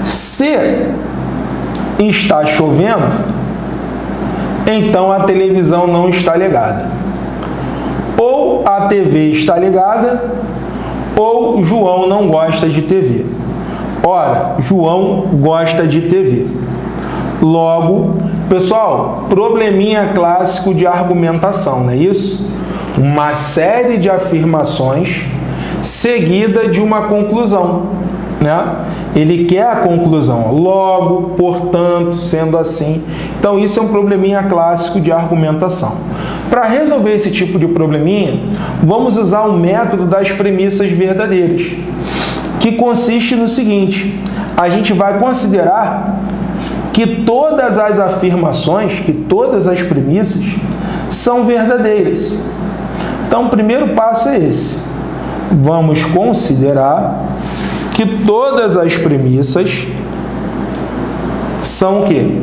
Se está chovendo, então a televisão não está ligada. Ou a TV está ligada, ou João não gosta de TV. Ora, João gosta de TV. Logo, pessoal, probleminha clássico de argumentação, não é isso? Uma série de afirmações seguida de uma conclusão, né? Ele quer a conclusão, logo, portanto, sendo assim. Então, isso é um probleminha clássico de argumentação. Para resolver esse tipo de probleminha, vamos usar o método das premissas verdadeiras, que consiste no seguinte: a gente vai considerar que todas as afirmações, que todas as premissas são verdadeiras. Então, o primeiro passo é esse. Vamos considerar que todas as premissas são o quê?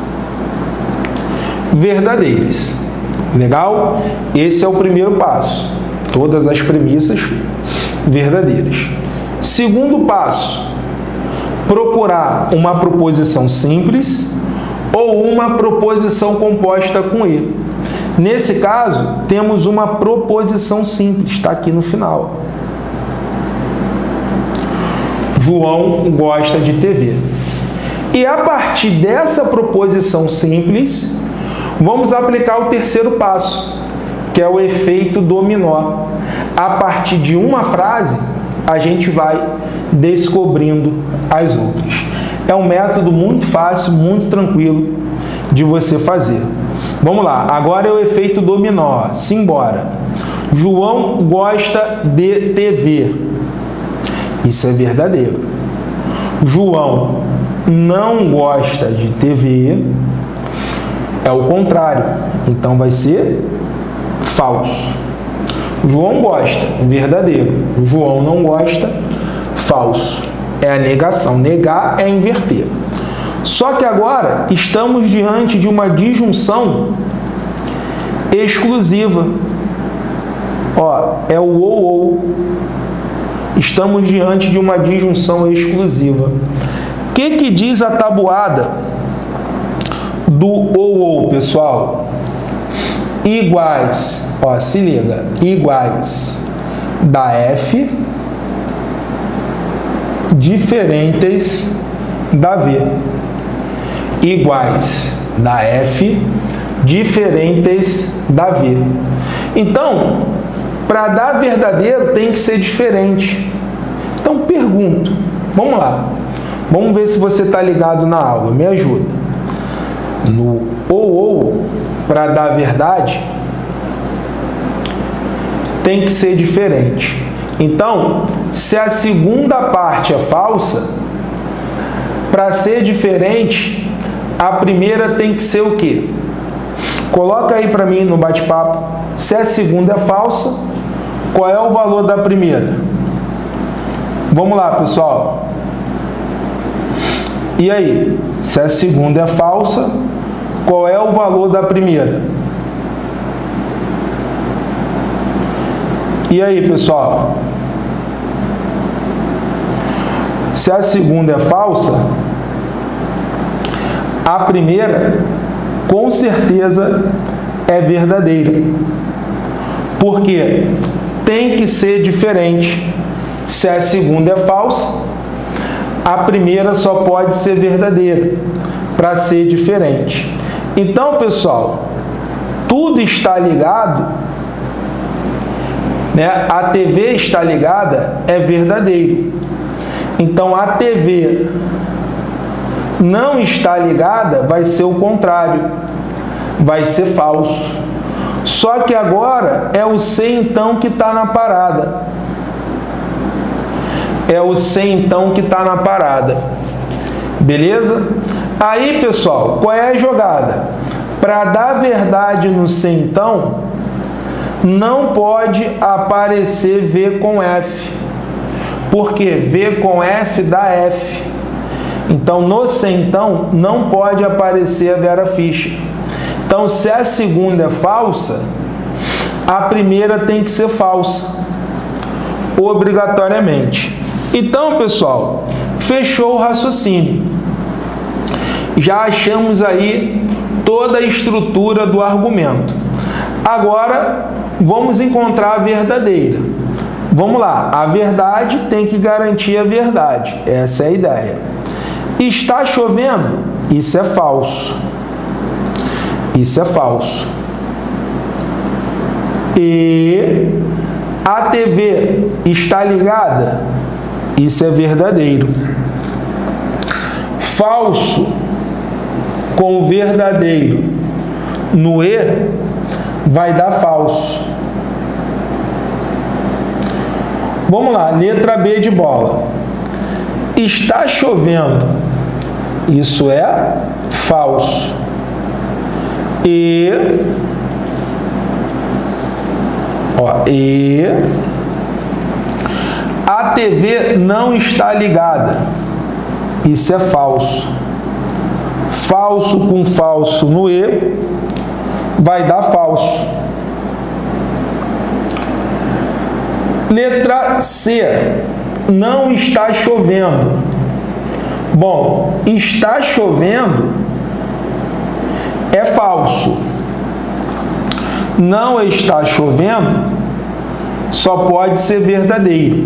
Verdadeiras. Legal? Esse é o primeiro passo. Todas as premissas verdadeiras. Segundo passo, procurar uma proposição simples ou uma proposição composta com e. Nesse caso, temos uma proposição simples, está aqui no final. João gosta de TV. E a partir dessa proposição simples, vamos aplicar o terceiro passo, que é o efeito dominó. A partir de uma frase, a gente vai descobrindo as outras. É um método muito fácil, muito tranquilo de você fazer. Vamos lá, agora é o efeito dominó. Simbora. João gosta de TV. Isso é verdadeiro. João não gosta de TV. É o contrário. Então vai ser falso. João gosta, verdadeiro. João não gosta, falso. É a negação. Negar é inverter. Só que agora estamos diante de uma disjunção exclusiva. Ó, é o ou. Estamos diante de uma disjunção exclusiva. O que diz a tabuada do ou, pessoal? Iguais. Ó, se liga. Iguais da F diferentes da V. Iguais da F diferentes da V. Então, para dar verdadeiro tem que ser diferente. Então, pergunto. Vamos lá. Vamos ver se você está ligado na aula. Me ajuda. No ou, para dar verdade, tem que ser diferente. Então, se a segunda parte é falsa, para ser diferente, a primeira tem que ser o quê? Coloca aí para mim no bate-papo. Se a segunda é falsa, qual é o valor da primeira? Vamos lá, pessoal. E aí? Se a segunda é falsa, qual é o valor da primeira? E aí, pessoal? Se a segunda é falsa, a primeira, com certeza, é verdadeira. Porque tem que ser diferente. Se a segunda é falsa, a primeira só pode ser verdadeira, para ser diferente. Então, pessoal, tudo está ligado, né? A TV está ligada, é verdadeiro. Então, a TV não está ligada, vai ser o contrário, vai ser falso. Só que agora é o se então que está na parada. É o se então que está na parada. Beleza? Aí, pessoal, qual é a jogada? Para dar verdade no se então, não pode aparecer V com F. Porque V com F dá F. Então, no se então, não pode aparecer a Vera Fischer. Então, se a segunda é falsa, a primeira tem que ser falsa, obrigatoriamente. Então, pessoal, Fechou o raciocínio. Já achamos aí toda a estrutura do argumento. Agora, vamos encontrar a verdadeira. Vamos lá, a verdade tem que garantir a verdade. Essa é a ideia. Está chovendo? Isso é falso. Isso é falso. E a TV está ligada? Isso é verdadeiro. Falso com verdadeiro no E vai dar falso. Vamos lá, letra B de bola. Está chovendo. Isso é falso. E a TV não está ligada. Isso é falso. Falso com falso no E vai dar falso. Letra C. Não está chovendo. Bom, está chovendo é falso. Não está chovendo só pode ser verdadeiro.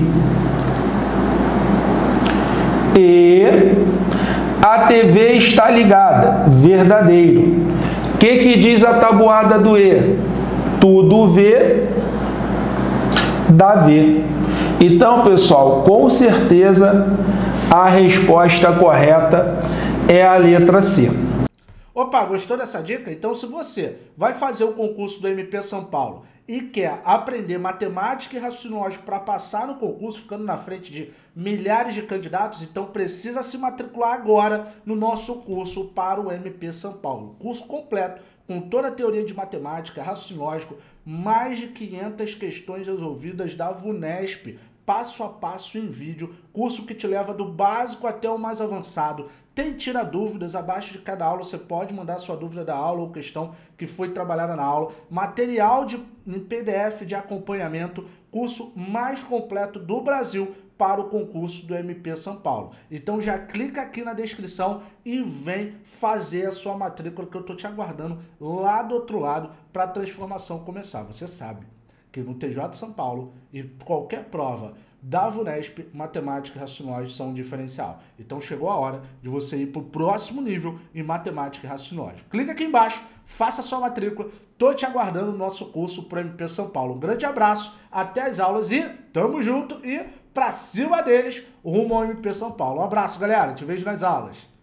E a TV está ligada. Verdadeiro. O que diz a tabuada do E? Tudo V dá V. Então, pessoal, com certeza a resposta correta é a letra C. Opa, gostou dessa dica? Então, se você vai fazer o concurso do MP São Paulo e quer aprender matemática e raciocínio lógico para passar no concurso, ficando na frente de milhares de candidatos, então precisa se matricular agora no nosso curso para o MP São Paulo. Curso completo, com toda a teoria de matemática, raciocínio lógico, mais de 500 questões resolvidas da VUNESP, passo a passo em vídeo, curso que te leva do básico até o mais avançado. Tem tira dúvidas, abaixo de cada aula você pode mandar sua dúvida da aula ou questão que foi trabalhada na aula. Material em PDF de acompanhamento, curso mais completo do Brasil para o concurso do MP São Paulo. Então já clica aqui na descrição e vem fazer a sua matrícula que eu estou te aguardando lá do outro lado para a transformação começar. Você sabe que no TJ de São Paulo e qualquer prova da VUNESP, matemática e raciocínio lógico são um diferencial. Então chegou a hora de você ir para o próximo nível em matemática e raciocínio lógico. Clica aqui embaixo, faça a sua matrícula. Tô te aguardando no nosso curso para o MP São Paulo. Um grande abraço, até as aulas e tamo junto e pra cima deles, rumo ao MP São Paulo. Um abraço, galera. Te vejo nas aulas.